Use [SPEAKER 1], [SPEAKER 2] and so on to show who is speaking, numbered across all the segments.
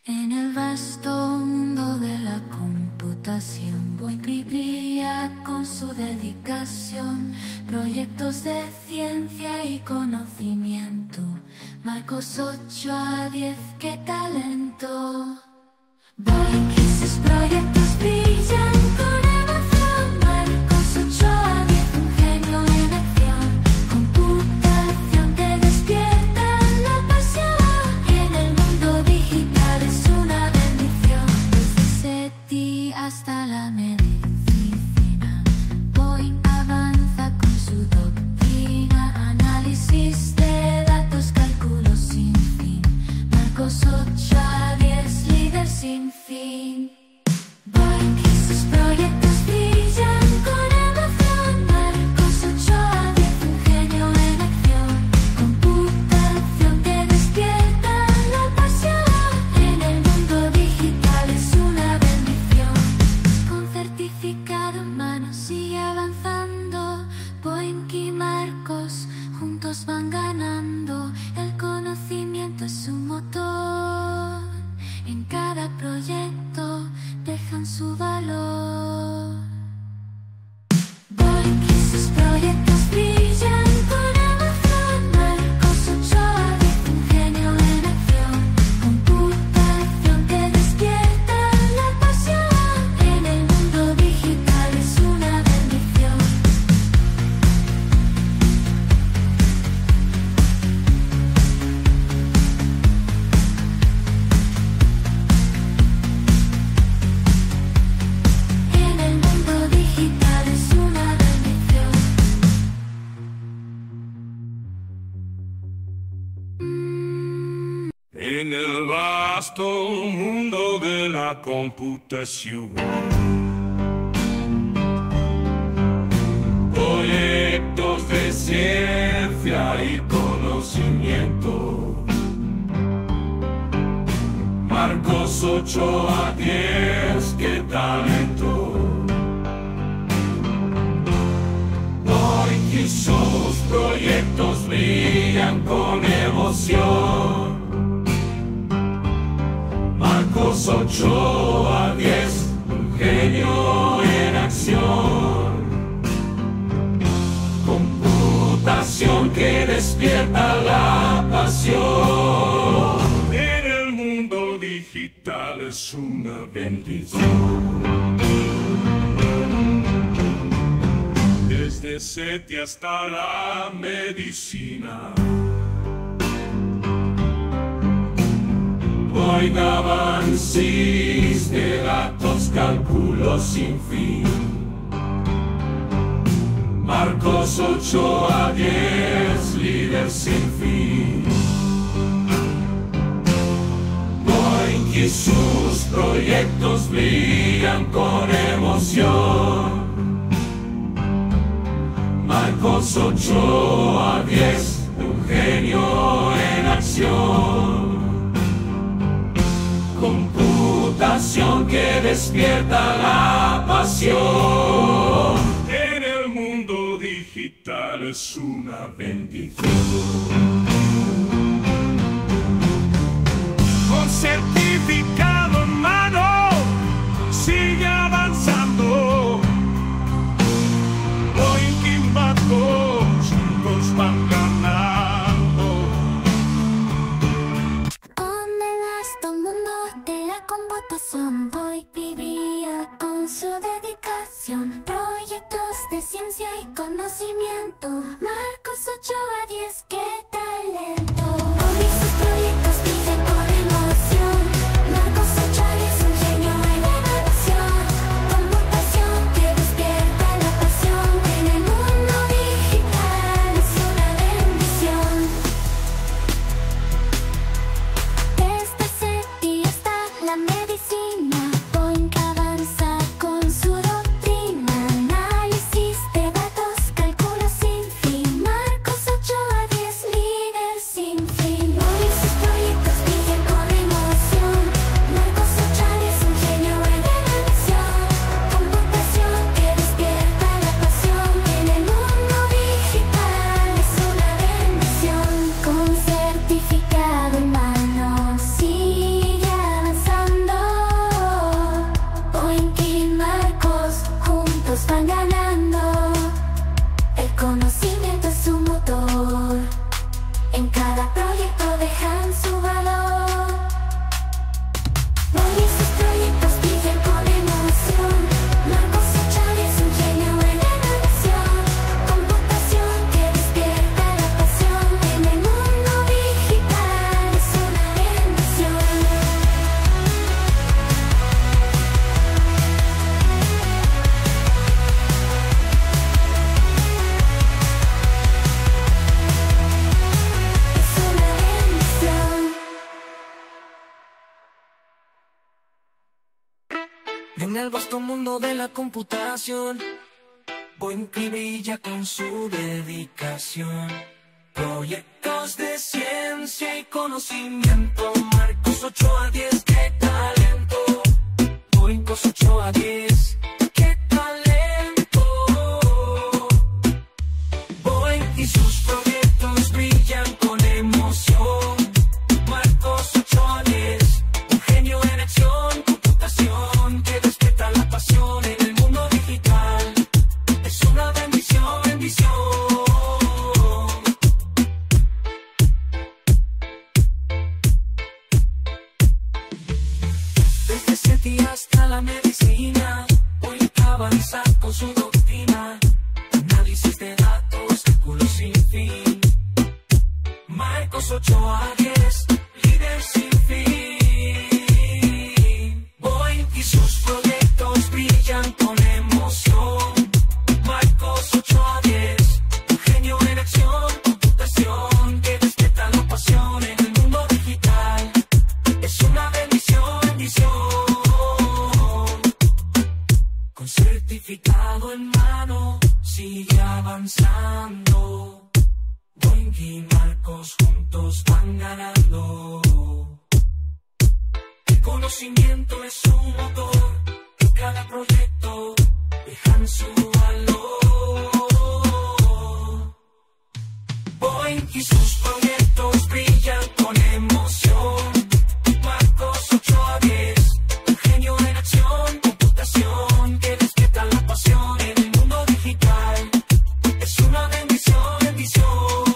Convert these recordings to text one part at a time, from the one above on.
[SPEAKER 1] En el vasto mundo de la computación, Boeing brilla con su dedicación. Proyectos de ciencia y conocimiento, Marcos 8 a 10, qué talento. Boeing y sus proyectos brillan con emoción. Marcos 8 a 10, un genio en acción. Computación que despierta la pasión. En el mundo digital es una bendición. Desde SETI hasta la medicina, Boeing avanza con su doctrina. Análisis de datos, cálculos sin fin. Marcos 8 a 10, líder sin fin. Boeing y sus proyectos brillan con emoción. Marcos 8 a 10, un genio en acción. Computación que despierta la pasión. En el mundo digital es una bendición. Con certificado en mano sigue avanzando. Boeing y Marcos juntos van ganando. El conocimiento es su motor. En cada proyecto dejan su valor. Boeing y sus proyectos brillan con emoción. Marcos 8 a 10, un genio en acción. Computación que despierta la pasión. En el mundo digital es una bendición. En el mundo digital es una bendición.
[SPEAKER 2] En el vasto mundo de la computación, proyectos de ciencia y conocimiento, Marcos 8 a 10, qué talento. Hoy y sus proyectos brillan con emoción. Marcos 8 a 10, un genio en acción. Computación que despierta la pasión. En el mundo digital es una bendición. Desde SETI hasta la medicina, Boeing avances de datos, cálculos sin fin. Marcos 8 a 10, líder sin fin. Boeing y sus proyectos brillan con emoción. Marcos 8 a 10, un genio en acción. Computación que despierta la pasión. En el mundo digital es una bendición. Con certificado en mano sigue avanzando. Boeing y Marcos juntos van ganando.
[SPEAKER 1] Con el vasto mundo de la computación, Boeing vivía con su dedicación. Proyectos de ciencia y conocimiento, Marcos 8 a 10, qué talento. Boeing y sus proyectos brillan con emoción. Marcos 8 a 10, un genio en innovación. Computación que despierta la pasión. En el mundo digital es una bendición. Desde SETI hasta la medicina, Boeing avanza con su doctrina. Análisis de datos, cálculos sin fin. Marcos 8 a 10,
[SPEAKER 3] En el vasto mundo de la computación, Boeing brilla con su dedicación. Proyectos de ciencia y conocimiento, Marcos 8 a 10, qué talento. Boeing 8 a 10, qué talento. Boeing y sus proyectos brillan con emoción. Marcos 8 a 10, un genio en acción, computación que despierta la pasión en el mundo digital. Es una bendición, bendición. Desde SETI hasta la medicina, hoy avanza con su doctrina. Análisis de datos, cálculos sin fin. Marcos 8 a 10, líder sin fin. Boeing y sus proyectos brillan con emoción. Marcos 8 a 10, un genio en acción, computación que despierta la pasión en el mundo digital. Es una bendición, bendición. Con certificado en mano, sigue avanzando. Boeing y Marcos juntos van ganando. El conocimiento es su motor, en cada proyecto dejan su valor. Boeing y sus proyectos brillan con emoción. Marcos 8 a 10, un genio en acción, computación que despierta la pasión en el mundo digital. Es una bendición, bendición.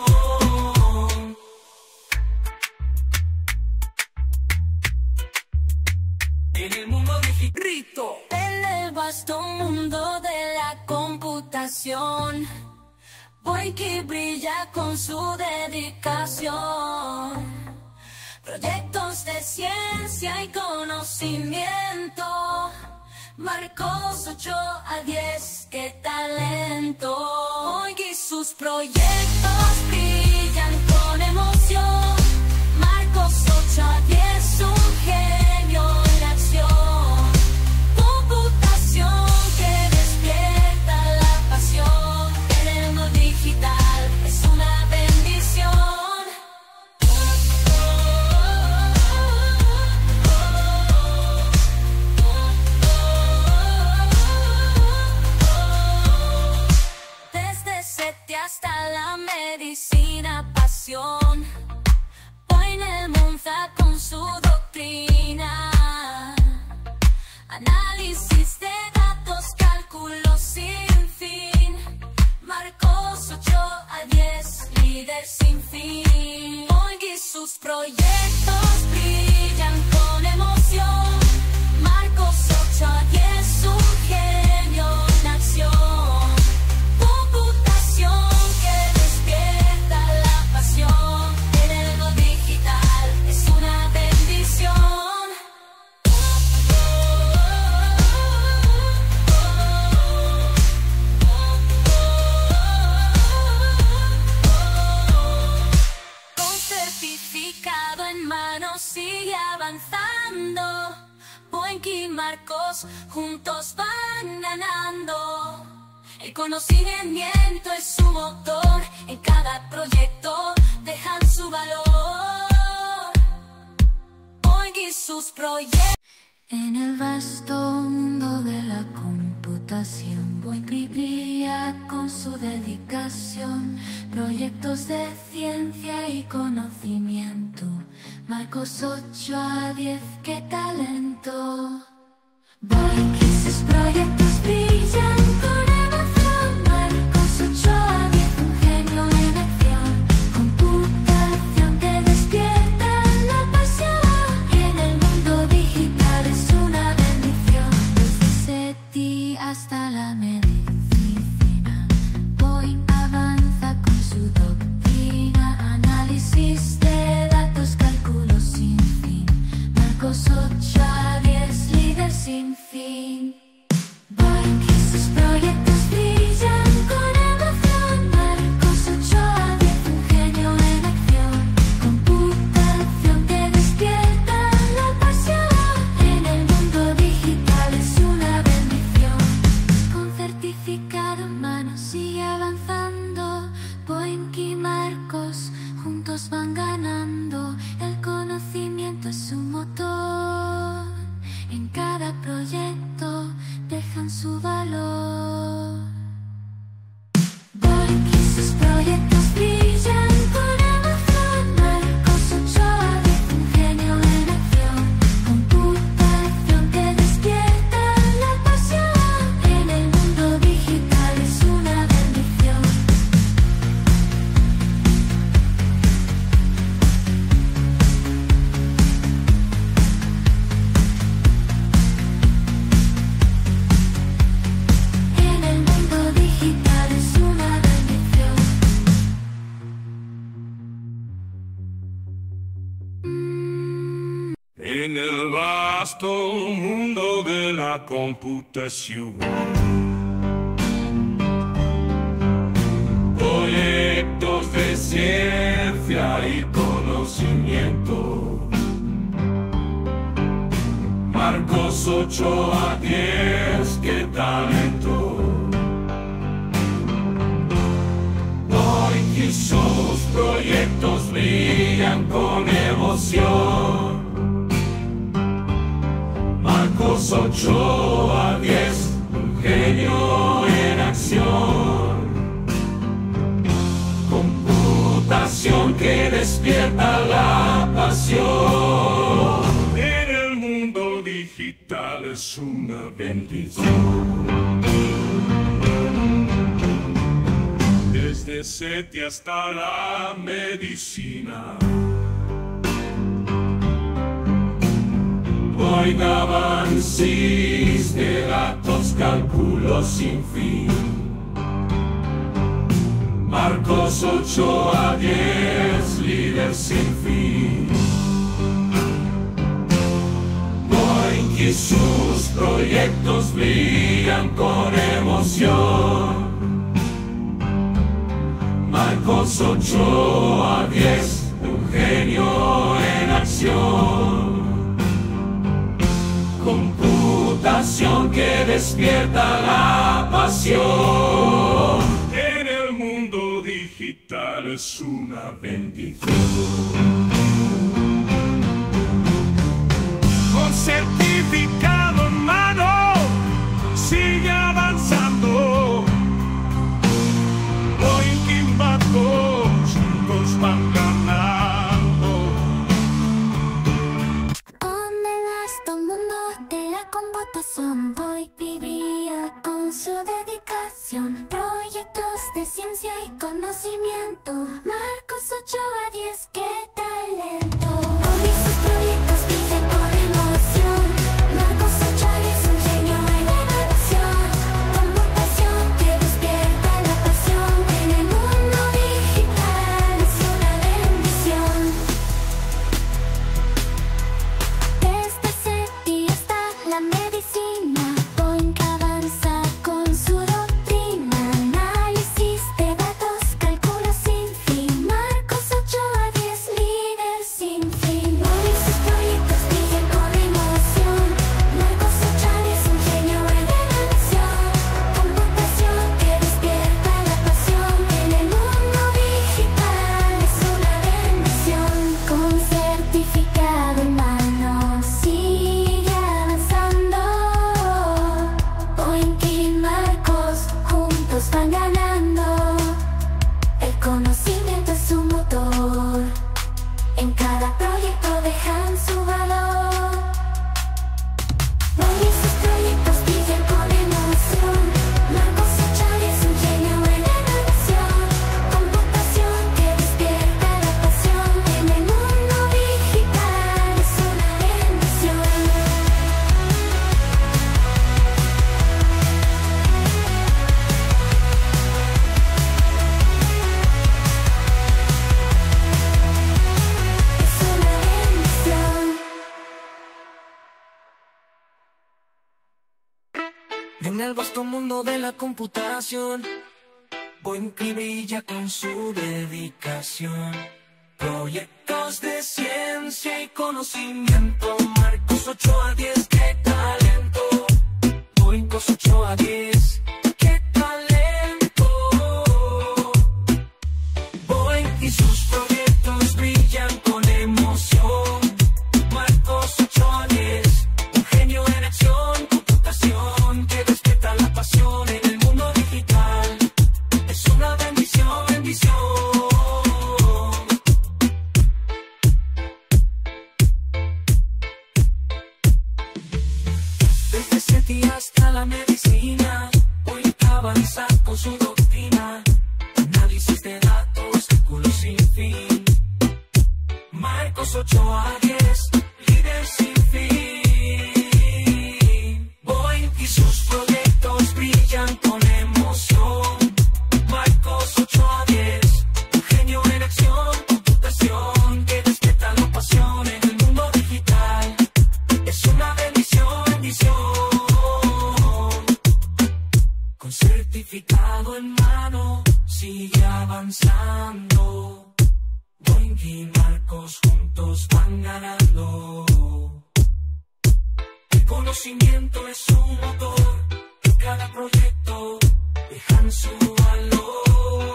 [SPEAKER 3] En el mundo digital.
[SPEAKER 1] En el vasto mundo de la computación, Boeing que brilla con su dedicación. Proyectos de ciencia y conocimiento, Marcos 8 a 10, qué talento. Boeing y sus proyectos brillan con emoción. Marcos 8 a 10, un genio en acción. Computación que despierta la pasión en el mundo digital. Es una bendición. Desde SETI hasta la medicina, pasión. Boeing el Monza con su doctrina. Análisis de datos, cálculos sin fin. Marcos 8 a 10, líder sin fin. Boeing y sus proyectos brillan con emoción. Marcos 8 a 10, un genio en acción. Computación que despierta la pasión en el mundo digital. Es una bendición. Con certificado en mano sigue avanzando. Boeing y Marcos juntos van ganando. El conocimiento es su motor, en cada proyecto dejan su valor. Boeing y sus proyectos. En el vasto mundo de la computación, Boeing brilla con su dedicación. Proyectos de ciencia y conocimiento, Marcos 8 a 10, qué talento. Boeing y sus proyectos brillan con emoción. Marcos 8 a 10, un genio en acción. Computación que despierta la pasión en el mundo digital. Es una bendición. Desde SETI hasta la medicina, Boeing avanza con su doctrina. Análisis de datos, cálculos sin fin. Marcos 8 a 10, líder sin fin. Boeing y sus proyectos brillan con emoción. Marcos 8 a 10, un genio en acción. Computación que despierta la pasión en el mundo digital. Es una
[SPEAKER 2] el vasto mundo de la computación. Proyectos de ciencia y conocimiento. Marcos 8 a 10, qué talento. Hoy sus proyectos brillan con emoción. Marcos 8 a 10, un genio en acción. Computación que despierta la pasión. En el mundo digital es una bendición. Desde SETI hasta la medicina. Hoy avances de datos, cálculos sin fin. Marcos 8 a 10, líder sin fin. Hoy que sus proyectos brillan con emoción. Marcos 8 a 10, un genio en acción. Computación que despierta la pasión. En el mundo digital es una bendición. Con certificado en mano, sigue avanzando. Juntos van ganando.
[SPEAKER 1] Con el vasto mundo de la computación, Boy vivía con su dedicación. Proyectos de ciencia y conocimiento. Marcos 8 a 10, qué talento. Hoy sus proyectos brillan con emoción. Marcos 8 a 10, un genio en innovación. Computación que despierta la pasión. En el mundo digital es una bendición. Desde SETI hasta la medicina, Boeing avanza con su doctrina. Análisis de datos, cálculos sin fin. Marcos 8 a 10, líder sin fin. Hoy sus proyectos brillan con emoción. Marcos 8 a 10, un genio en innovación. Computación que despierta la pasión. En el mundo digital es una bendición. Con certificado en mano, sigue avanzando. Boeing y Marcos juntos van ganando. El conocimiento es su motor. En cada proyecto dejan su valor. Hoy sus proyectos brillan con emoción. Marcos 8 a 10, un genio en innovación. Computación que despierta la pasión. En el mundo digital es una bendición. Es una bendición.
[SPEAKER 3] En el vasto mundo de la computación, Boeing brilla con su dedicación. Proyectos de ciencia y conocimiento. Marcos 8 a 10, qué talento. Boeing 8 a 10, qué talento. Boeing y sus proyectos brillan con emoción. Marcos 8 a 10, un genio en acción. Computación que despierta la pasión. En el mundo digital es una bendición, bendición. Desde SETI hasta la medicina, hoy avanza con su doctrina. Análisis de datos, cálculos sin fin. Marcos 8 a 10, líder sin fin. Boeing y sus proyectos brillan con emoción. Marcos 8 a 10, un genio en acción. Computación que despierta la pasión. En el mundo digital avanzando. Boing y Marcos juntos van ganando. El conocimiento es su motor, en cada proyecto dejan su valor.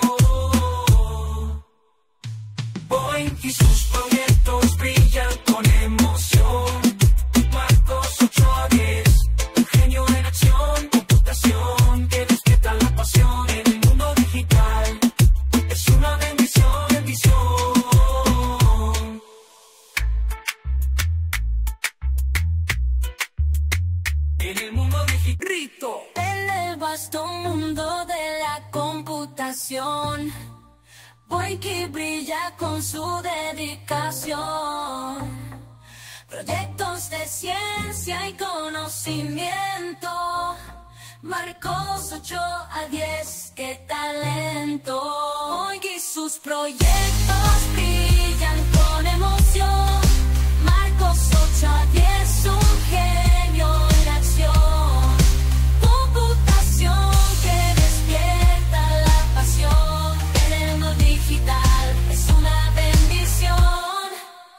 [SPEAKER 3] Boing y sus proyectos brillan con emoción. Marcos 8 a 10, un genio en acción, computación que despierta la pasión en el mundo digital. Es una bendición, bendición. En el mundo digital,
[SPEAKER 1] en el vasto mundo de la computación, Boing brilla con su dedicación. Proyectos de ciencia y conocimiento, Marcos 8 a 10, qué talento. Boing y sus proyectos brillan con emoción. Marcos 8 a 10, un genio en acción. Computación que despierta la pasión en el mundo digital, es una bendición.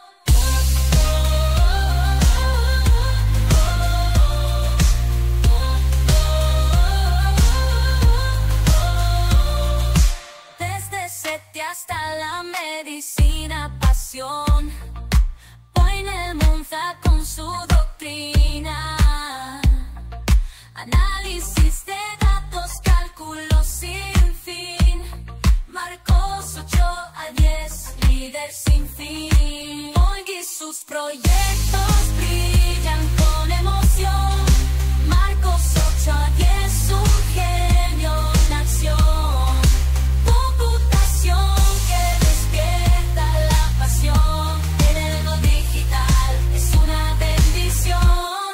[SPEAKER 1] Desde SETI hasta la medicina, pasión. Boing el Monza con su doctrina. Análisis de datos, cálculos sin fin. Marcos 8 a 10, líder sin fin. Boing y sus proyectos brillan con emoción. Marcos 8 a 10, un genio en acción. Computación que despierta la pasión en el mundo digital, es una bendición.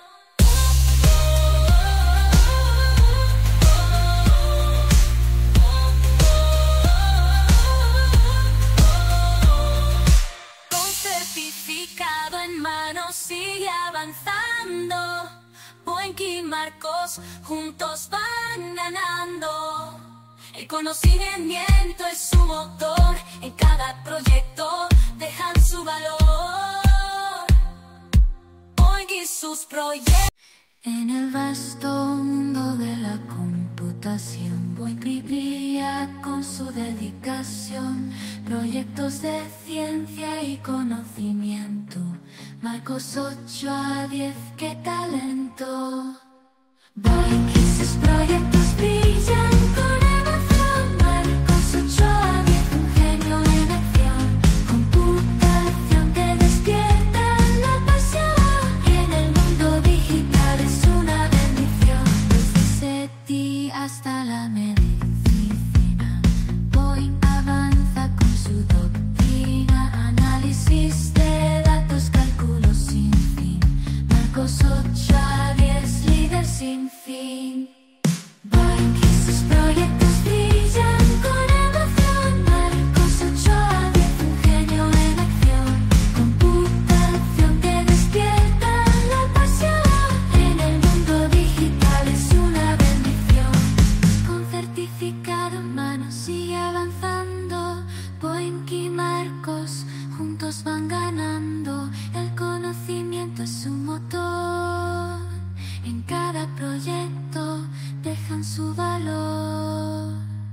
[SPEAKER 1] Con certificado en mano sigue avanzando. Boing y Marcos juntos van ganando. El conocimiento es su motor, en cada proyecto dejan su valor. Boing y sus proyectos. En el vasto mundo de la computación, Boing brilla con su dedicación. Proyectos de ciencia y conocimiento, Marcos 8 a 10, qué talento. Boing y sus proyectos brillan con emoción. Marcos 8 a 10, un genio en acción. Computación que despierta la pasión en el mundo digital, es una bendición. Desde SETI hasta la medicina, Boing avanza con su doctrina. Análisis de datos, cálculos sin fin. Marcos 8 a 10, líder sin fin. Boing y sus proyectos brillan con emoción. Marcos 8 a 10, un genio en acción. Computación que despierta la pasión en el mundo digital, es una bendición. Con certificado en mano sigue avanzando. Boing y Marcos juntos van ganando. El conocimiento es su motor, en cada proyecto dejan su valor.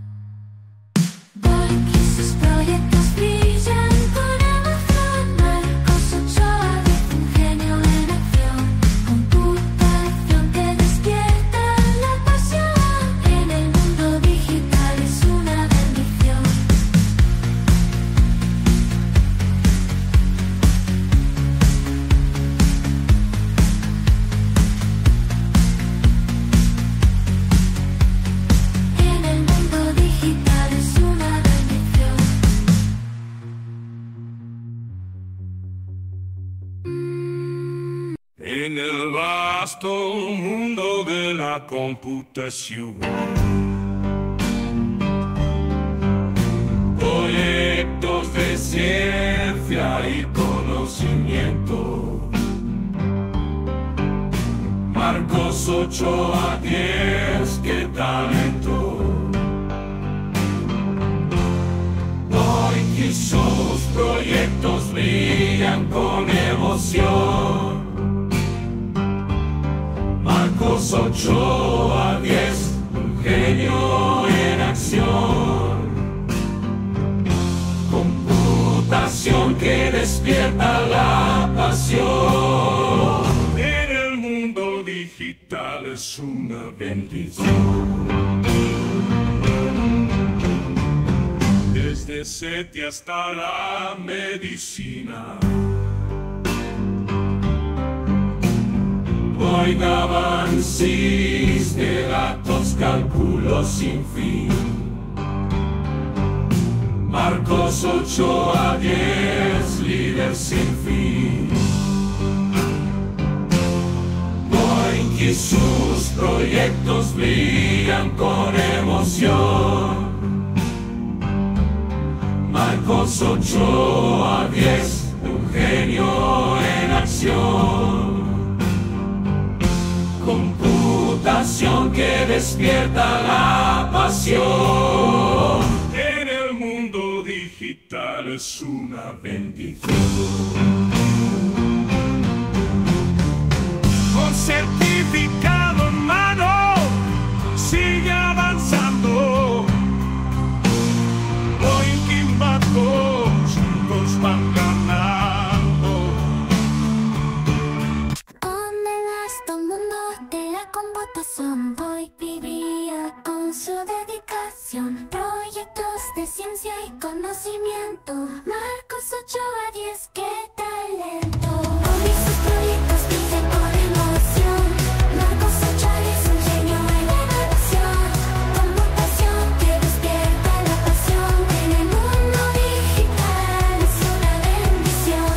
[SPEAKER 1] Boing y sus proyectos brillan con emoción. Marcos 8 a 10, un genio en acción. Computación que despierta la pasión en el mundo digital, es una bendición. En el mundo digital, es una bendición.
[SPEAKER 2] En el vasto mundo de la computación, proyectos de ciencia y conocimiento, Marcos 8 a 10, qué talento.
[SPEAKER 3] brillan con emoción. Marcos 8-10, un genio en acción. Computación que despierta la pasión.
[SPEAKER 2] En el mundo digital es una bendición. Desde SETI hasta la medicina. Hoy avances de datos, cálculos sin fin. Marcos 8-10, líder sin fin. Boeing y sus proyectos brillan con emoción. Marcos 8-10, un genio en acción. Computación que despierta la pasión. En el mundo digital es una bendición. Con certificado en mano, sigue avanzando. Boeing y Marcos juntos van ganando.
[SPEAKER 1] En el vasto mundo de la computación, Boeing vivía con su dedicación. Proyectos de ciencia y conocimiento. Marcos 8-10, qué talento. Boeing sus proyectos brillan con emoción. Marcos 8-10, un genio en innovación. Computación que despierta la pasión. En el mundo digital es una bendición.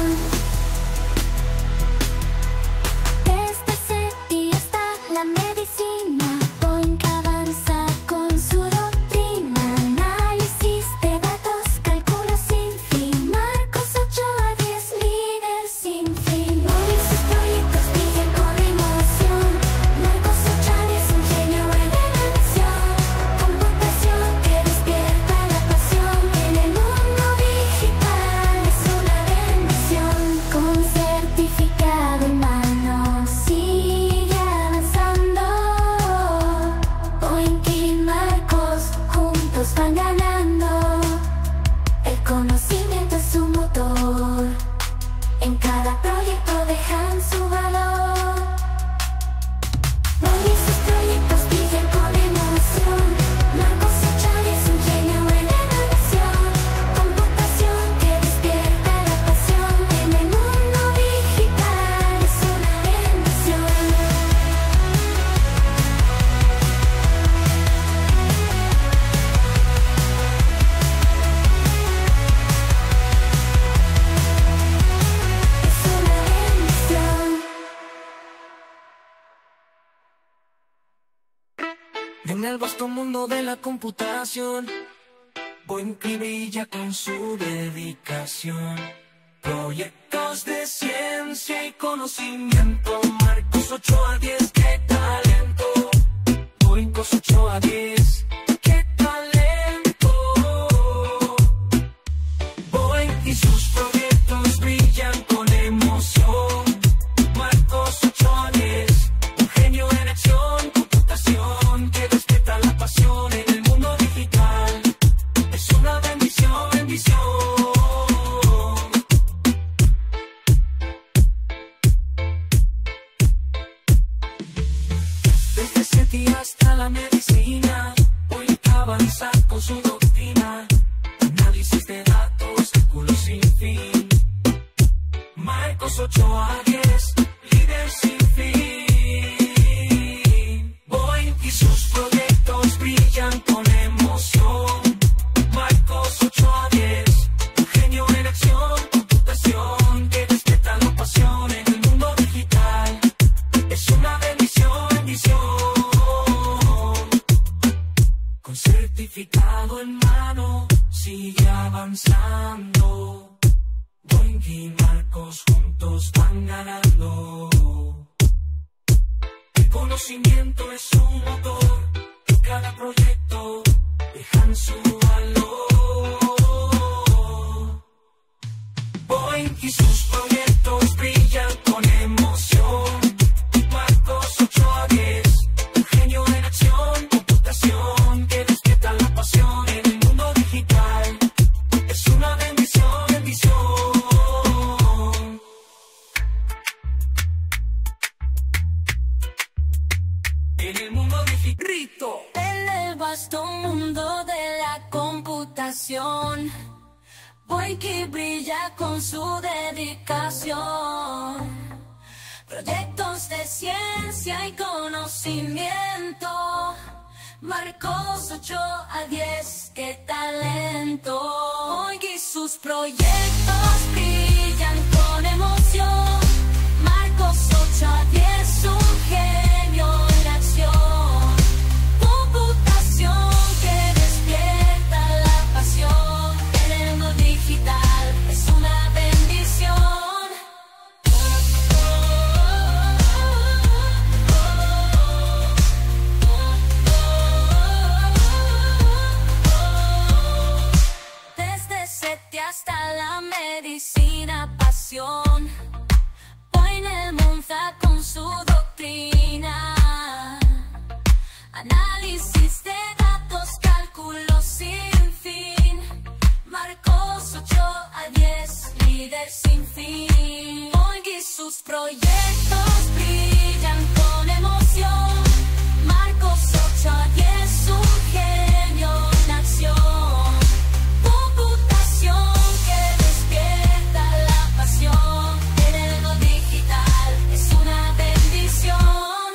[SPEAKER 1] Desde SETI hasta la medicina, Boeing avanza con su doctrina. Análisis de datos, cálculos sin fin. Marcos 8-10, líder sin fin. Boeing sus proyectos brillan con emoción. Marcos 8-10, un genio en innovación. Computación que despierta la pasión. En el mundo digital es una bendición. Con certificado en mano, sigue avanzando. Boeing y Marcos juntos van ganando. El conocimiento es su motor. En cada proyecto dejan su valor. Boeing y sus proyectos brillan con emoción. Marcos 8-10, un genio en innovación. Computación que despierta la pasión. En el mundo digital es una bendición. Es una bendición.
[SPEAKER 3] En el vasto mundo de la computación, Boeing brilla con su dedicación. Proyectos de ciencia y conocimiento. Marcos 8-10, qué talento. Boeing 8-10, qué talento. Boeing y sus proyectos brillan con emoción. Marcos 8-10, un genio en acción. Computación que despierta la pasión. En el mundo digital es una bendición, bendición. Desde SETI hasta la medicina, Boeing avanza con su doctrina. Análisis de datos, cálculos sin fin. Marcos 8-10, líder sin fin. Boeing y sus proyectos brillan con emoción. Marcos 8-10, un genio en acción. Computación que despierta la pasión. En el mundo digital es una bendición, bendición. Con certificado en mano, sigue avanzando. Boeing y Marcos juntos van ganando. El conocimiento es un motor. En cada proyecto dejan su valor. Boeing Boeing y sus proyectos brillan con emoción. Marcos 8 a 10, un genio en acción, computación que despierta la pasión en el mundo digital. Es una bendición, bendición. En el mundo digital,
[SPEAKER 1] en el vasto mundo de la computación, Boinky brilla con su dedicación. Proyectos de ciencia y conocimiento, Marcos 8 a 10, qué talento. Boinky y sus proyectos brillan con emoción. Marcos 8 a 10, un genio en acción. Computación que despierta la pasión en el mundo digital, es una bendición. Desde SETI hasta la medicina, pasión. Boeing el Monza con su doctrina. Análisis de datos, cálculos sin fin. Marcos 8 a 10, líder sin fin. Boeing y sus proyectos brillan con emoción. Marcos 8 a 10, un genio en acción. Computación que despierta la pasión en el mundo digital, es una bendición.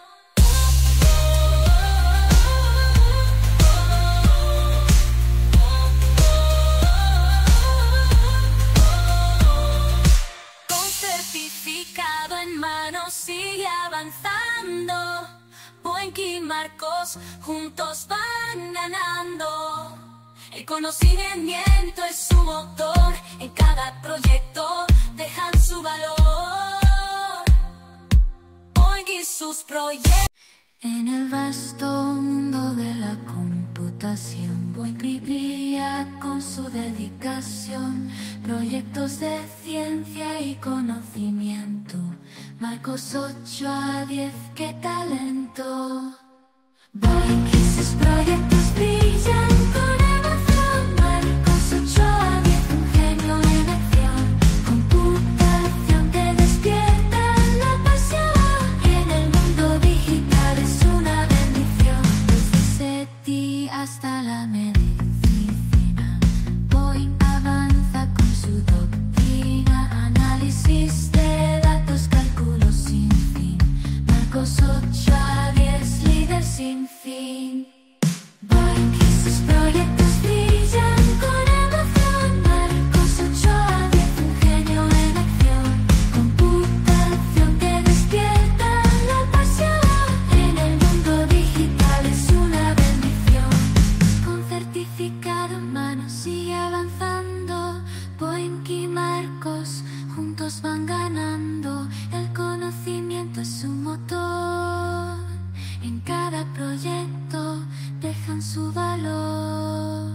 [SPEAKER 1] Con certificado en mano sigue avanzando. Boinky y Marcos juntos van ganando. El conocimiento es su motor, en cada proyecto dejan su valor. Boinky y sus proyectos. En el vasto mundo de la computación, Boinky brilla con su dedicación. Proyectos de ciencia y conocimiento, Marcos 8 a 10, qué talento. Boinky y sus proyectos brillan con emoción. Marcos 8 a 10, un genio en acción. Computación que despierta la pasión en el mundo digital, es una bendición. Desde SETI hasta la medicina, Boeing avanza con su doctrina. Análisis de datos, cálculos sin fin. Marcos 8 a 10, líder sin fin. Boeing y sus proyectos brillan con emoción. Marcos 8 a 10, un genio en acción. Computación que despierta la pasión en el mundo digital, es una bendición. Con certificado en mano sigue avanzando. Boinky y Marcos juntos van ganando. El conocimiento es su motor, en cada proyecto dejan su valor.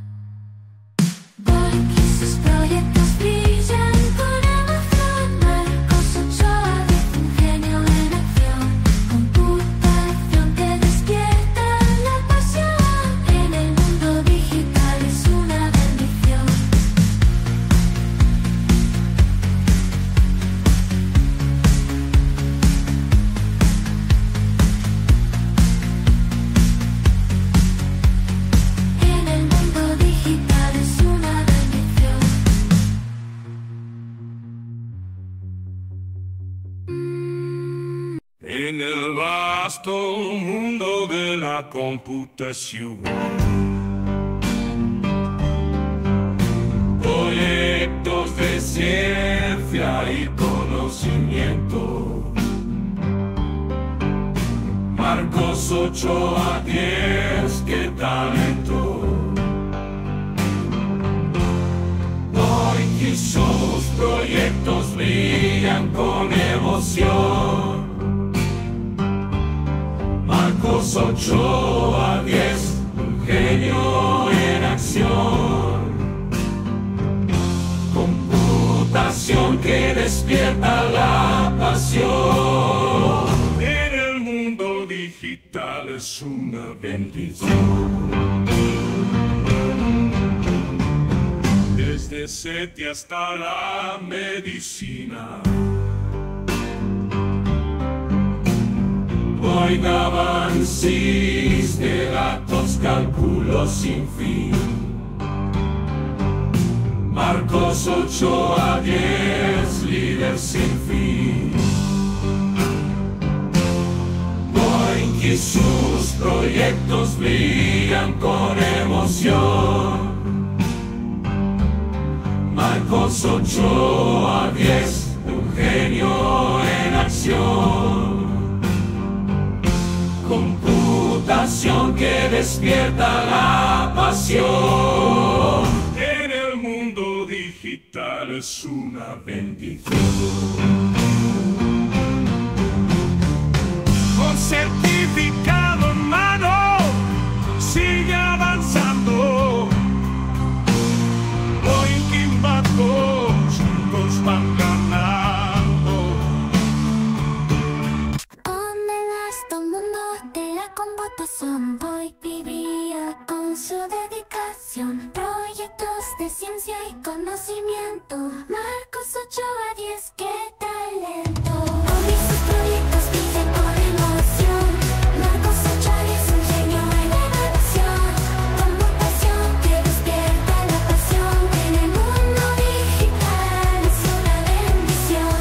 [SPEAKER 1] Boinky y sus proyectos brillan con emoción. Marcos 8 a 10, un genio en acción. Computación que despierta la pasión en el mundo digital, es una bendición. En el mundo digital, es una bendición.
[SPEAKER 2] En el vasto mundo de la computación, proyectos de ciencia y conocimiento, Marcos 8 a 10, qué talento. Boinky y sus proyectos brillan con emoción. Marcos 8 a 10, un genio en acción. Computación
[SPEAKER 3] computación que despierta la pasión.
[SPEAKER 2] En el mundo digital es una bendición. Desde SETI hasta la medicina. Hoy avances de datos, cálculos sin fin. Marcos 8 a 10, líder sin fin. Boeing y sus proyectos brillan con emoción. Marcos 8 a 10, un genio en acción. Computación que despierta la pasión. En el mundo digital es una bendición. Con certificado en mano, sigue avanzando. Boeing y Marcos juntos van ganando.
[SPEAKER 1] En el vasto mundo de la computación, Boeing vivía con su dedicación. Proyectos de ciencia y conocimiento. Marcos 8 a 10, qué talento. Hoy sus proyectos brillan con emoción. Marcos 8 a 10, un genio en innovación. Computación que despierta la pasión. En el mundo digital es una bendición.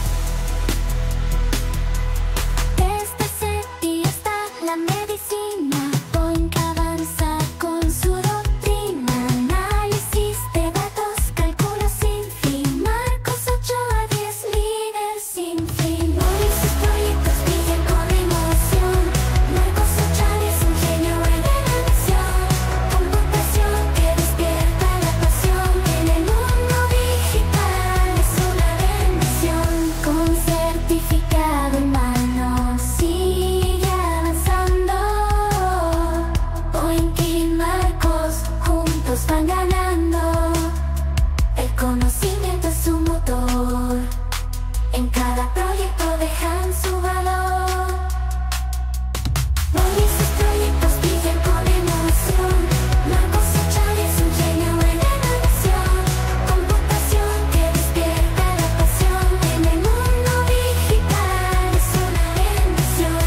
[SPEAKER 1] Desde SETI hasta la medicina, Boeing avanza con su doctrina. Análisis de datos, cálculos sin fin. Marcos 8 a 10, líder sin fin. Boeing sus proyectos brillan con emoción. Marcos 8 a 10, un genio en innovación. Computación que despierta la pasión. En el mundo digital es una bendición. Con certificado en mano, sigue avanzando. Boeing y Marcos juntos van ganando. El conocimiento es su motor. En cada proyecto dejan su valor. Boeing sus proyectos brillan con emoción. Marcos 8 a 10, un genio en innovación. Computación que despierta la pasión. En el mundo digital es una bendición.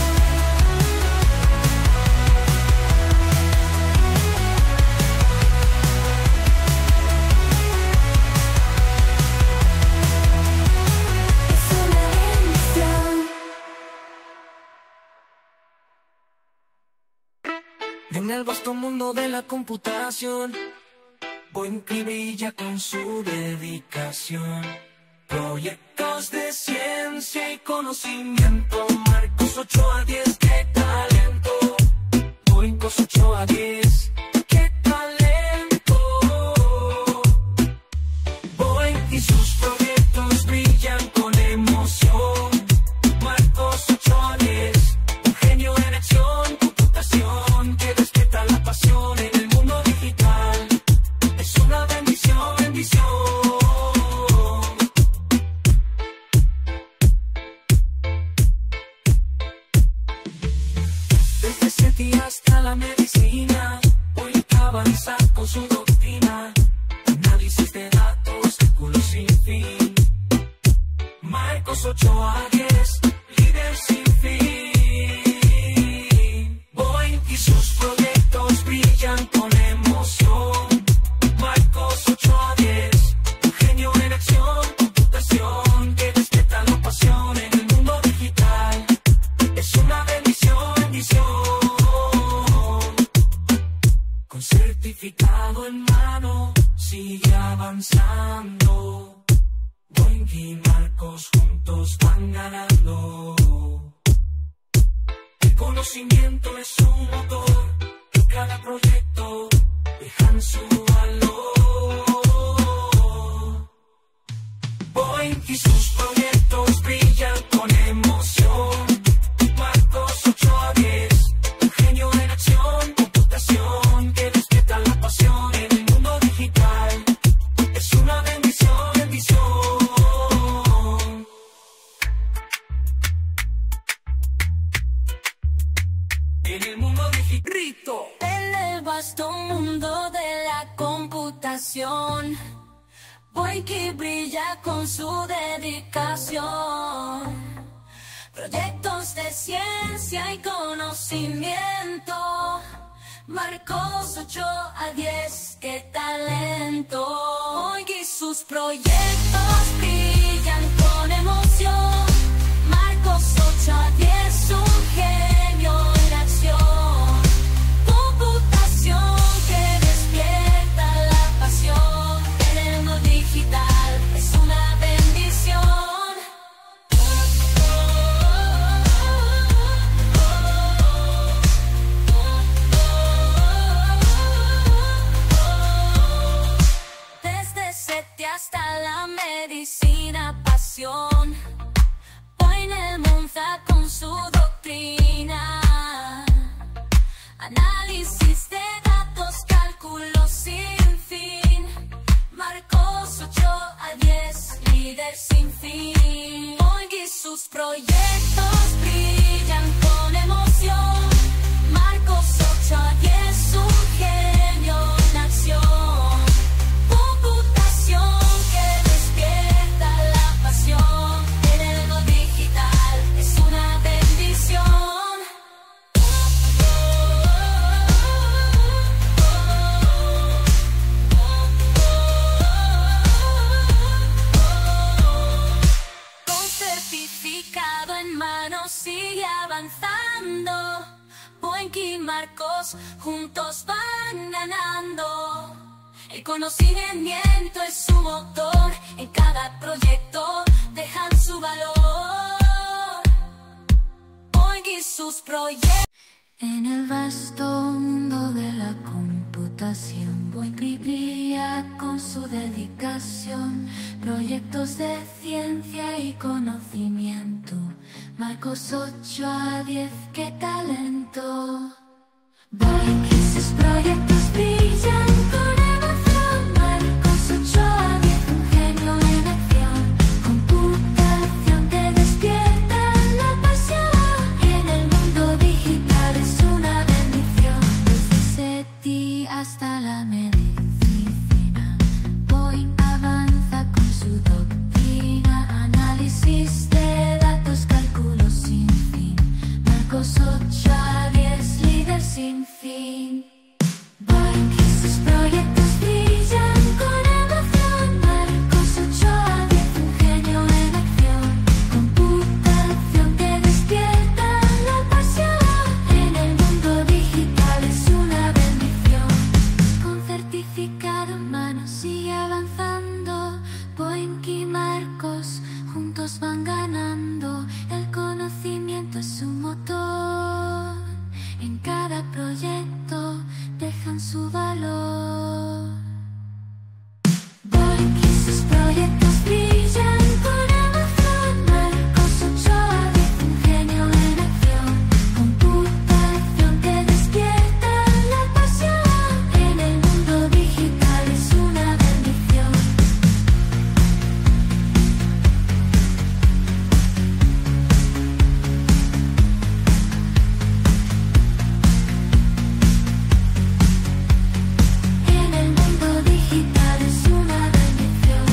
[SPEAKER 1] Es una bendición.
[SPEAKER 3] En el vasto mundo de la computación, Boeing brilla con su dedicación. Proyectos de ciencia y conocimiento. Marcos 8 a 10, qué talento. Boeing 8 a 10, qué talento. Boeing y sus proyectos brillan con emoción. Marcos 8 a 10, un genio en acción. Computación que despierta la pasión. En el mundo digital es una bendición, bendición. Desde SETI hasta la medicina, Boeing avanza con su doctrina. Análisis de datos, cálculos sin fin. Marcos 8 a 10, líder sin fin. Boeing y sus proyectos brillan con emoción. Marcos 8 a 10, un genio en acción. Computación que despierta la pasión. En el mundo digital es una bendición, bendición. Con certificado en mano, sigue avanzando. Boeing y Marcos juntos van ganando. El conocimiento es su motor. En cada proyecto dejan su valor. Boeing y sus proyectos brillan con emoción. Marcos 8 a 10, un genio en acción. Computación que despierta la pasión. En el mundo digital es una bendición, bendición. en el mundo digital.
[SPEAKER 1] En el vasto mundo de la computación, Boinky brilla con su dedicación. Proyectos de ciencia y conocimiento, Marcos 8 a 10, qué talento. Boinky y sus proyectos brillan con emoción. Marcos 8 a 10, un genio en acción. Computación que despierta la pasión. En el mundo digital es una bendición. Desde SETI hasta la medicina, pasión. En el Monza con su doctrina, análisis de datos, cálculos sin fin. Marcos 8 a 10, líder sin fin. Boinky y sus proyectos brillan con emoción. Marcos 8 a 10, un genio en acción. Computación que despierta la pasión. En el mundo digital es una bendición. Con certificado en mano sigue avanzando. Boinky y Marcos juntos van ganando. El conocimiento es su motor. En cada proyecto dejan su valor. Boinky y sus proyectos. En el vasto mundo de la computación, Boinky brilla con su dedicación. Proyectos de ciencia y conocimiento, Marcos 8 a 10, qué talento. Boinky y sus proyectos brillan con emoción. Marcos 8 a 10, un genio en acción. Computación que despierta la pasión. En el mundo digital es una bendición. Desde SETI hasta la medicina, Boinky avanza con su doctrina. Análisis de datos, cálculos sin fin. Marcos 8 a 10, líder sin fin. Boinky y sus proyectos brillan con emoción. Marcos 8 a 10, un genio en acción. Computación que despierta la pasión. En el mundo digital es una bendición. Con certificado en mano sigue avanzando. Boinky y Marcos juntos van ganando. El conocimiento es su motor. En cada proyecto dejan su valor. Boinky y sus proyectos brillan con emoción. Marcos 8 a 10, un genio en acción. Computación que despierta la pasión. En el mundo digital es una bendición. En el mundo digital es una bendición.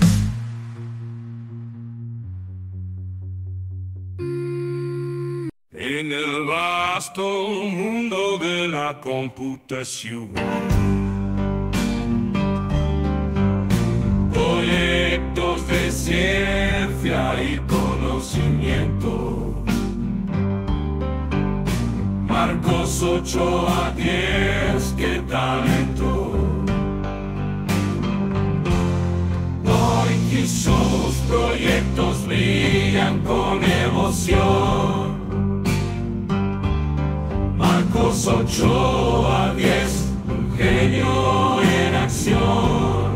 [SPEAKER 2] En el vasto mundo de la computación, proyectos de ciencia y conocimiento, Marcos 8 a 10, qué talento. Boinky y sus proyectos brillan con emoción. Marcos 8 a 10, un genio en acción.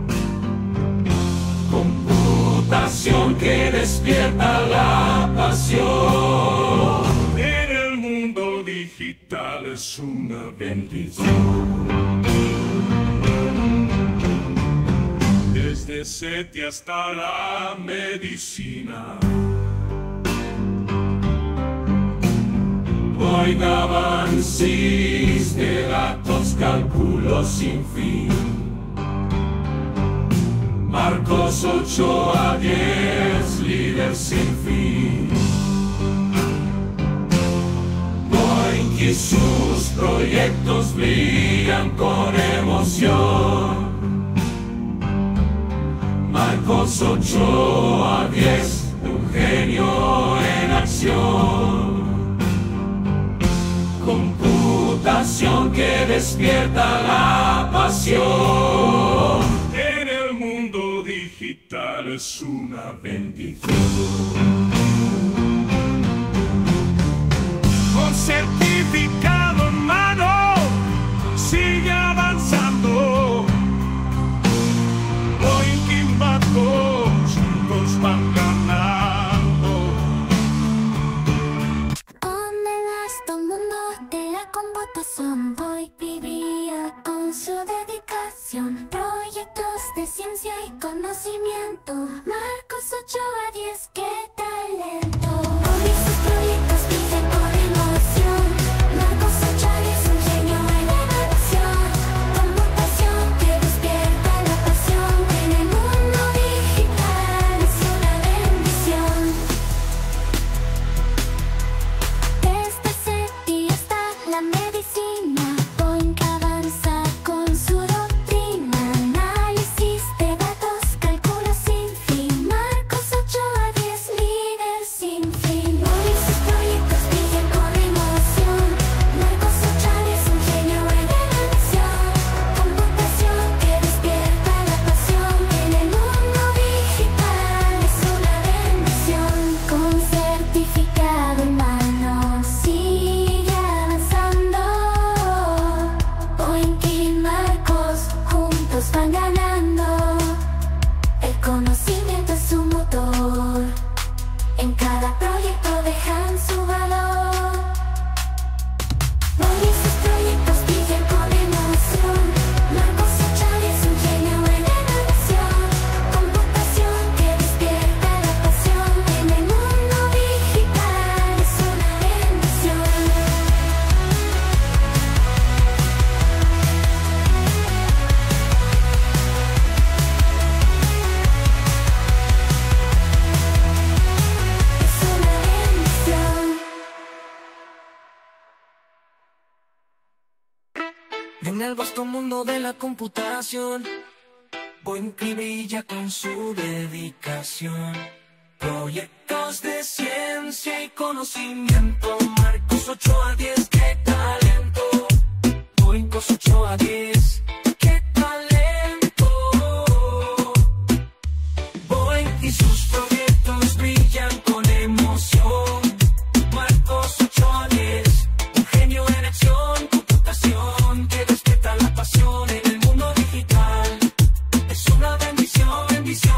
[SPEAKER 2] Computación que despierta la pasión. En el mundo digital es una bendición. Desde SETI hasta la medicina, Boing avancis de datos, cálculos sin fin. Marcos 8 a 10, líder sin fin. Boing y sus proyectos brillan con emoción. Marcos 8 a 10, un genio en acción. Computación que despierta la pasión. En el mundo digital es una bendición. Con certificado en mano, sigue avanzando. Boing y Marcos juntos van ganando.
[SPEAKER 1] En el vasto mundo de la computación, Boing vivía con su dedicación. Proyectos de ciencia y conocimiento. Marcos 8 a 10, qué talento. Boing sus proyectos brillan con emoción. Marcos 8 a 10, un genio en innovación. Computación que despierta la pasión. En el mundo digital es una bendición. Desde SETI hasta la medicina, Boing avanza con su doctrina. Análisis de datos, cálculos sin fin. Marcos 8 a 10, líder sin fin. Boing sus proyectos brillan con emoción. Marcos 8 a 10, un genio en innovación. Computación que despierta la pasión. En el mundo digital es una bendición. Con certificado en mano, sigue avanzando. Boing y Marcos juntos van ganando. El conocimiento es su motor. En cada proyecto dejan su valor. Boing sus proyectos brillan con emoción. Marcos 8 a 10, un genio en innovación. Computación que despierta la pasión. En el mundo digital es una bendición. Es una bendición.
[SPEAKER 3] En el vasto mundo de la computación, Boing brilla con su dedicación. Proyectos de ciencia y conocimiento. Marcos 8 a 10, qué talento. Boing 8 a 10, qué talento. Boing y sus proyectos brillan con emoción. Marcos 8 a 10, un genio en acción. Computación que despierta la pasión. En el mundo digital es una bendición, bendición.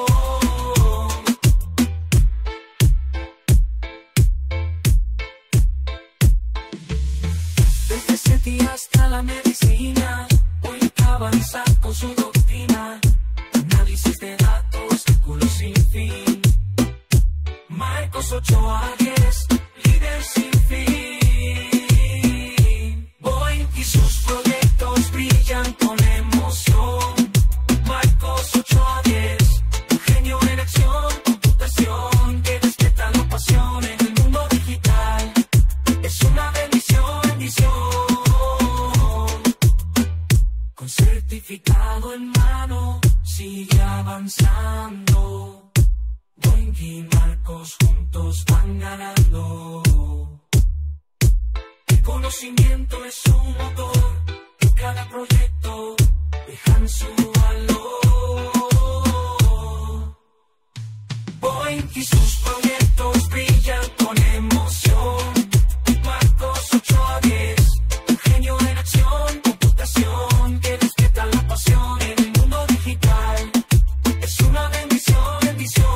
[SPEAKER 3] Desde SETI hasta la medicina, Boing avanza con su doctrina. Análisis de datos, cálculos sin fin. Marcos 8 a 10, líder sin fin. Boing y sus proyectos brillan con emoción. Marcos 8 a 10, un genio en acción. Computación que despierta la pasión. En el mundo digital es una bendición, bendición. Con certificado en mano, sigue avanzando. Boing y Marcos juntos van ganando. El conocimiento es su motor. En cada proyecto dejan su valor. Boing y sus proyectos brillan con emoción. Marcos 8 a 10, un genio en acción. Computación que despierta la pasión. En el mundo digital es una bendición, bendición.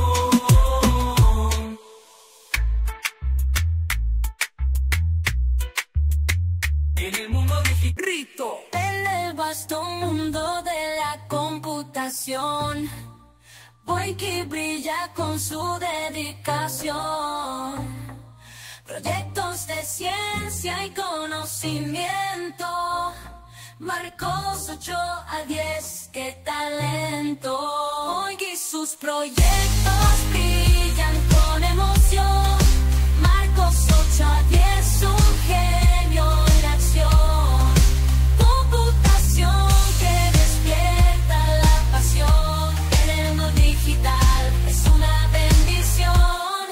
[SPEAKER 3] En el mundo digital,
[SPEAKER 1] En el vasto mundo de la computación, Boing brilla con su dedicación. Proyectos de ciencia ciencia y conocimiento. Marcos 8 a 10, qué talento. Hoy sus proyectos brillan con emoción. Marcos 8 a 10, un genio en acción. Computación que despierta la pasión. En el mundo digital es una bendición.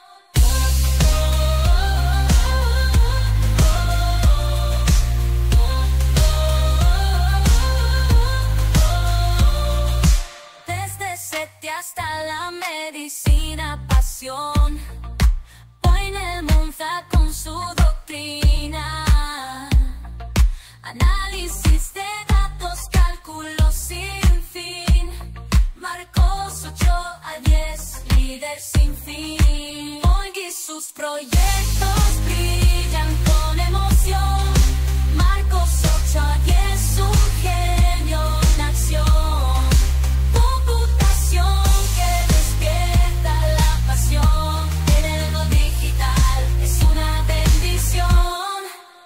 [SPEAKER 1] Desde SETI hasta la medicina, pasión. Hoy en el Monza con su doctrina. Análisis de datos, cálculos sin fin. Marcos 8 a 10, líder sin fin. Hoy sus proyectos brillan con emoción. Marcos 8 a 10, un genio en acción. Computación que despierta la pasión. En el mundo digital es una bendición.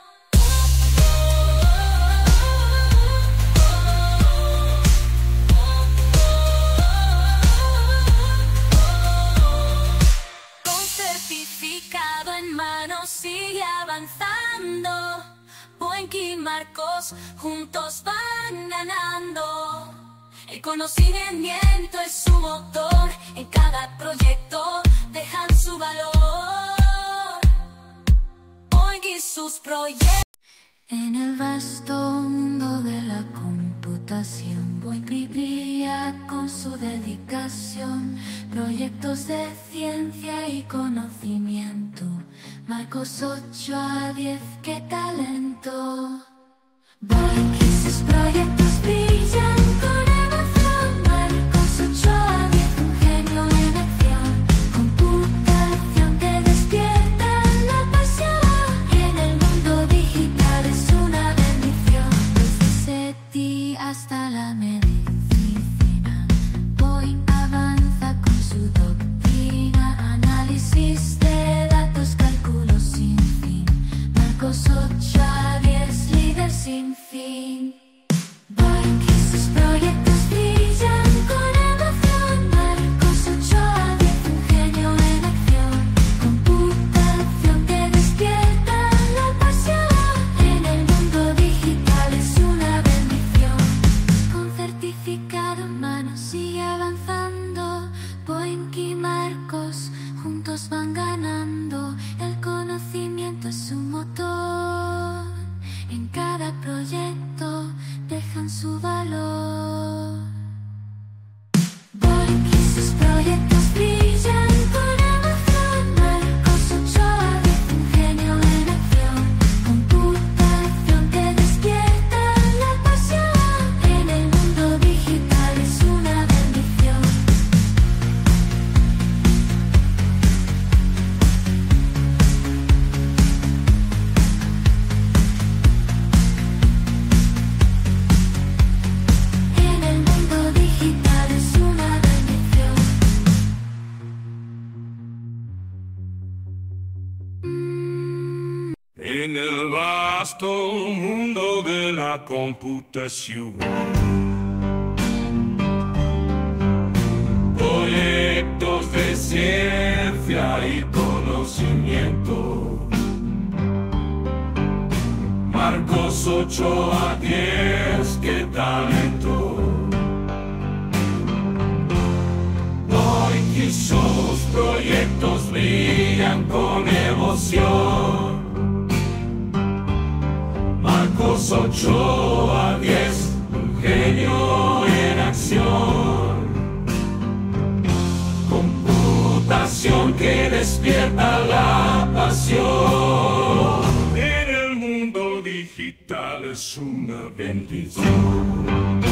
[SPEAKER 1] Con certificado en mano sigue avanzando. Boinky y Marcos juntos van ganando. El conocimiento es su motor. En cada proyecto dejan su valor. Boinky y sus proyectos. En el vasto mundo de la computación, Boinky brilla con su dedicación. Proyectos de ciencia y conocimiento. Marcos 8 a 10, qué talento. Boinky y sus proyectos brillan con emoción. Marcos 8 a 10, un genio en acción. Computación que despierta la pasión. En el mundo digital es una bendición. Desde SETI hasta la medicina, Boinky avanza con su doctrina. Análisis de datos, cálculos sin fin. Marcos 8 a 10, líder sin fin. Boinky y sus proyectos brillan con emoción. Marcos 8 a 10, un genio en acción. Computación que despierta la pasión. En el mundo digital es una bendición. Con certificado en mano sigue avanzando. Boinky y Marcos juntos van ganando. El conocimiento es su motor. En cada proyecto dejan su valor. Boinky y sus proyectos brillan con emoción. Marcos 8 a 10, un genio en acción. Computación que despierta la pasión. En el mundo digital es una bendición. En el mundo digital es una bendición.
[SPEAKER 2] En el vasto mundo de la computación, proyectos de ciencia y conocimiento. Marcos 8 a 10, qué talento. Hoy sus proyectos brillan con emoción. Marcos 8 a 10, un genio en acción. Computación que despierta la pasión. En el mundo digital es una bendición.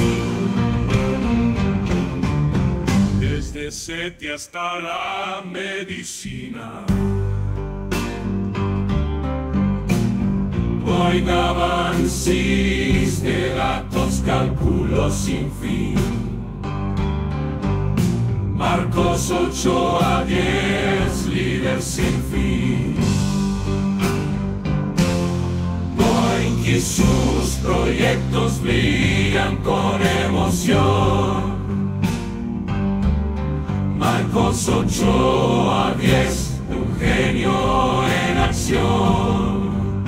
[SPEAKER 2] Desde SETI hasta la medicina, Boinky avances de datos, cálculos sin fin. Marcos 8 a 10, líder sin fin. y sus proyectos brillan con emoción. Marcos 8 a 10, un genio en acción.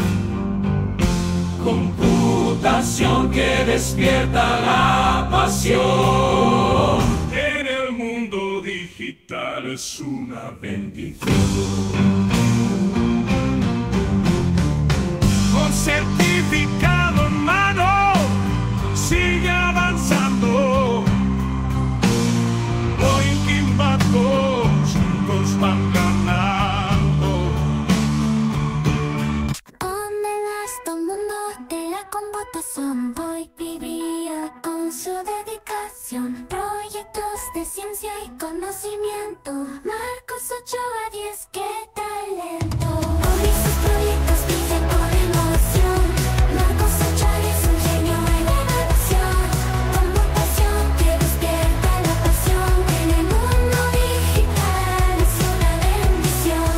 [SPEAKER 2] Computación que despierta la pasión. En el mundo digital es una bendición. Con certificado en mano, sigue avanzando. Boeing y Marcos juntos van ganando.
[SPEAKER 1] En el vasto mundo de la computación, Boeing vivía con su dedicación. Proyectos de ciencia y conocimiento. Marcos 8 a 10, qué talento. Hoy sus proyectos brillan con emoción. Marcos 8 a 10, un genio en innovación. Computación que despierta la pasión. En el mundo digital es una bendición.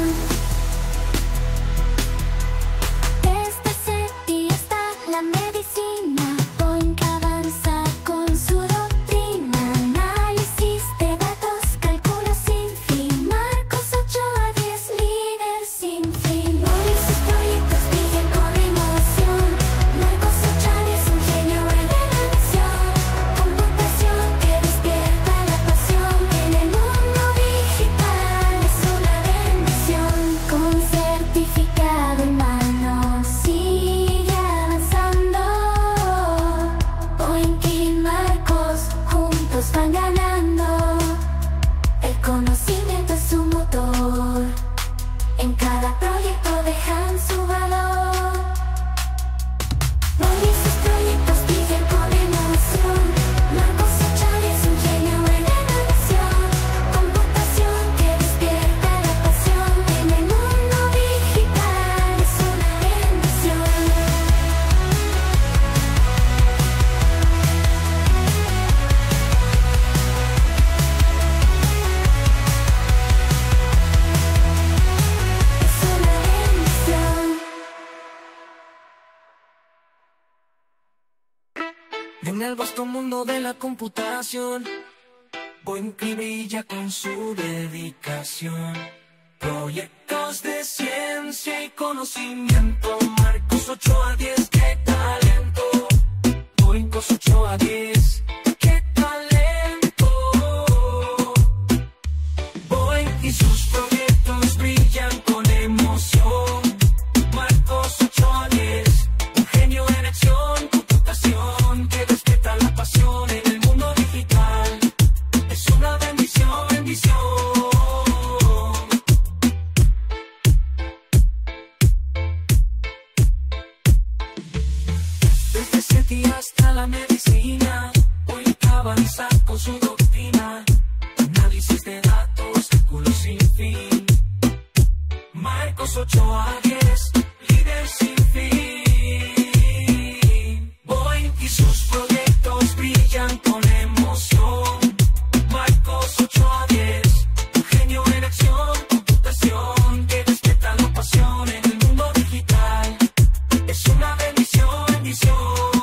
[SPEAKER 1] Desde SETI hasta la medicina, Boeing avanza con su doctrina. Análisis de datos, cálculos sin fin. Marcos 8 a 10, líder sin fin. Boeing sus proyectos brillan con emoción. Marcos 8 a 10, un genio en innovación. Computación que despierta la pasión. En el mundo digital es una bendición. Con certificado en mano, sigue avanzando. Boeing y Marcos juntos van ganando. El conocimiento es su motor. En cada proyecto dejan su valor. Boeing y sus proyectos brillan con emoción. Marcos 8 a 10, un genio en innovación. Computación que despierta la pasión. En el mundo digital es una bendición. Es una bendición.
[SPEAKER 3] En el vasto mundo de la computación, Boeing brilla con su dedicación. Proyectos de ciencia y conocimiento. Marcos 8 a 10, qué talento. Boeing 8 a 10, qué talento. Boeing y sus proyectos brillan con emoción. Marcos 8 a 10, un genio en acción. Computación que despierta la pasión. En el mundo digital es una bendición, bendición. Desde SETI hasta la medicina, Boeing avanza con su doctrina. Análisis de datos, cálculos sin fin. Marcos 8 a 10, líder sin fin. Boeing y sus proyectos brillan con emoción. Marcos 8 a 10, un genio en acción. Computación que despierta la pasión. En el mundo digital es una bendición, bendición.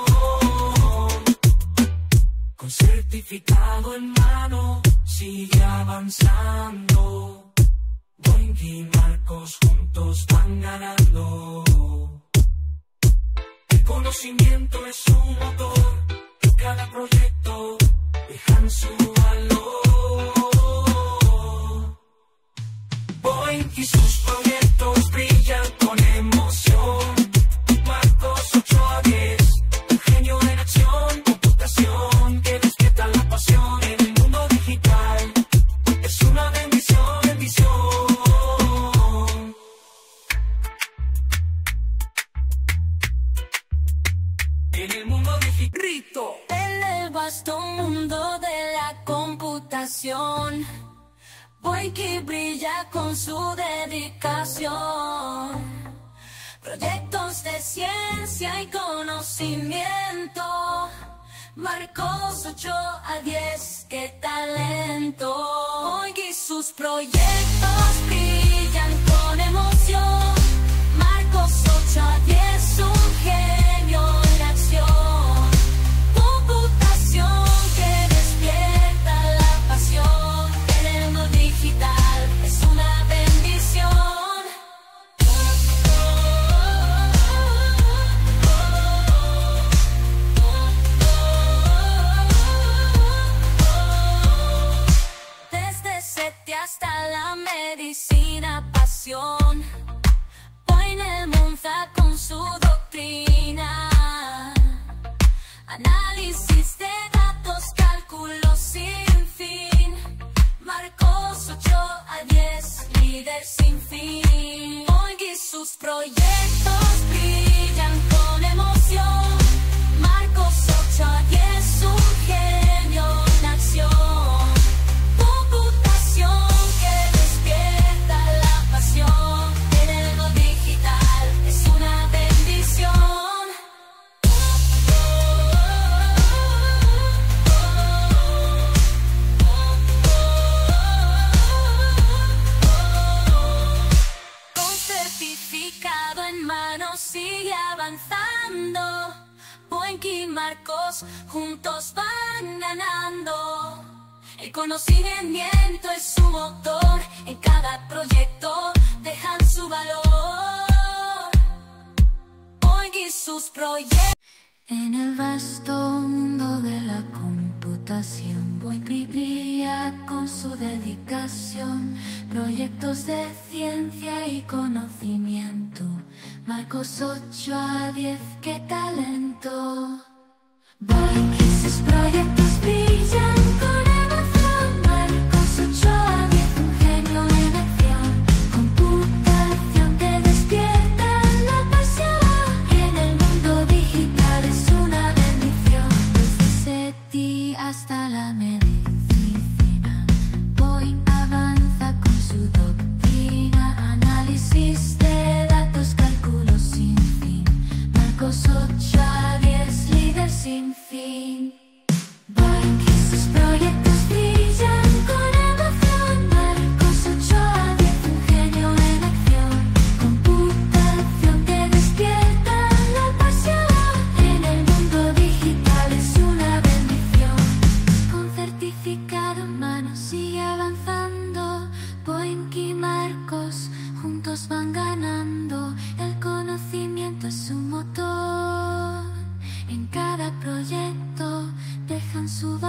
[SPEAKER 3] Con certificado en mano, sigue avanzando. Boeing y Marcos juntos van ganando. El conocimiento es su motor. En cada proyecto dejan su valor. Boeing y sus proyectos brillan con emoción. Marcos 8 a 10, un genio en acción. Computación que despierta la pasión. En el mundo digital es una bendición, bendición. En el mundo digital.
[SPEAKER 1] En el vasto mundo de la computación, Boeing que brilla con su dedicación. Proyectos de ciencia y conocimiento. Marcos 8 a 10, qué talento. Boeing y sus proyectos brillan con emoción. Marcos 8 a 10, un genio avanza con su doctrina. Análisis de datos, cálculos sin fin. Marcos 8-10, líder sin fin. Hoy sus proyectos brillan con emoción. Marcos 8-10, un genio en acción. Computación que despierta la pasión. En el mundo digital es una bendición. Con certificado en mano sigue avanzando. Boinky y Marcos juntos van ganando. El conocimiento es su motor. En cada proyecto dejan su valor. Boinky sus proyectos. En el vasto mundo de la computación, Boinky brilla con su dedicación. Proyectos de ciencia y conocimiento. Marcos 8-10, qué talento. Boinky sus proyectos brillan con emoción. Marcos 8-10, un genio en acción. Computación que despierta la pasión. En el mundo digital es una bendición. Desde SETI hasta la medicina, Boinky avanza con su doctrina. Análisis de datos, cálculos sin fin. Marcos 8-10, líder sin fin. Boinky sus proyectos brillan con emoción. Marcos 8-10, un genio en acción. Computación que despierta la pasión. En el mundo digital es una bendición. Con certificado en mano sigue avanzando. Boinky y Marcos juntos van ganando. El conocimiento es su motor. En cada proyecto dejan su valor.